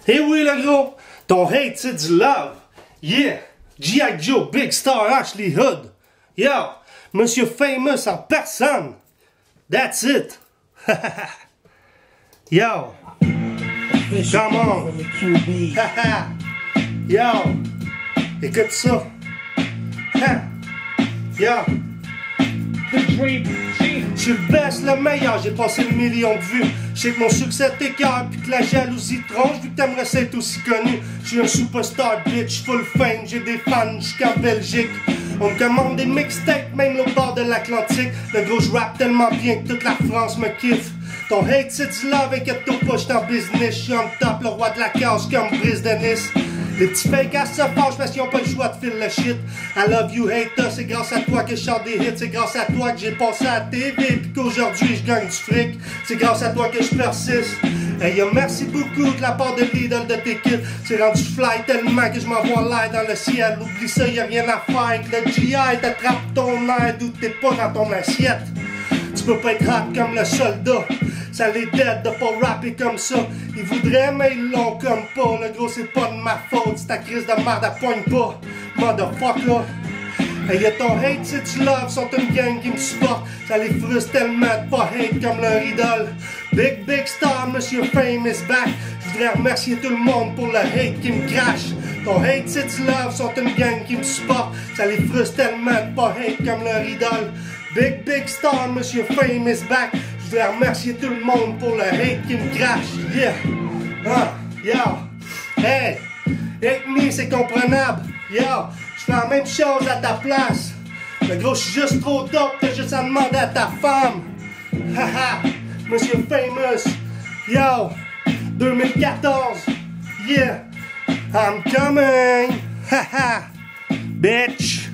Eh oui, le gros, ton hate, c'est du love. Yeah, G.I. Joe, Big Star, Ashley Hood. Yo, Monsieur Famous en personne. That's it. Yo, come on. Yo, écoute ça. Yo. Je suis le best, le meilleur, j'ai passé le million de vues. Je sais que mon succès t'écœure, puis que la jalousie tronche, vu que t'aimerais ça être aussi connu. Je suis un superstar bitch, full fame, j'ai des fans jusqu'en Belgique. On me commande des mixtapes, même l'autre bord de l'Atlantique. Le gros, je rappe tellement bien que toute la France me kiffe. Ton hate, c'est du love, inquiète-toi pas, j'suis en business. J'suis on top, le roi de la case comme Brice de Nice. Les petits fake ass se fâchent parce qu'ils ont pas le choix de filer le shit. I love you, hater, c'est grâce à toi que je chante des hits. C'est grâce à toi que j'ai passé à la TV pis qu'aujourd'hui je gagne du fric. C'est grâce à toi que je persiste. Hey, merci beaucoup de la part de l'idole de tes kids. C'est rendu fly tellement que je m'envoie l'air dans le ciel. Oublie ça, y'a rien à faire. Que le GI t'attrape ton air d'où t'es pas dans ton assiette. Tu peux pas être rap comme le soldat. Ça les dead de pas rapper comme ça. Ils voudraient mais ils l'ont comme pas. Le gros c'est pas de ma faute. C'est ta crise de merde à poigne pas. Motherfucker. Hey y'a ton hate c'est du love. Sont une gang qui me supporte. Ça les frustre tellement de pas hate comme leur idole. Big Star, Monsieur Fame is back. Je voudrais remercier tout le monde pour le hate qui me crache. Ton hate c'est du love. Sont une gang qui me supporte. Ça les frustre tellement de pas hate comme leur idole. Big Star, Monsieur Fame is back. Je voudrais remercier tout le monde pour le hate qui me crache. Yeah. Yo. Hey. Hate me, c'est comprenable. Yo. Je fais la même chose à ta place. Le gros, je suis juste trop top. T'as juste à demander à ta femme. Haha. Monsieur Famous. Yo. 2014. Yeah. I'm coming. Haha. Bitch.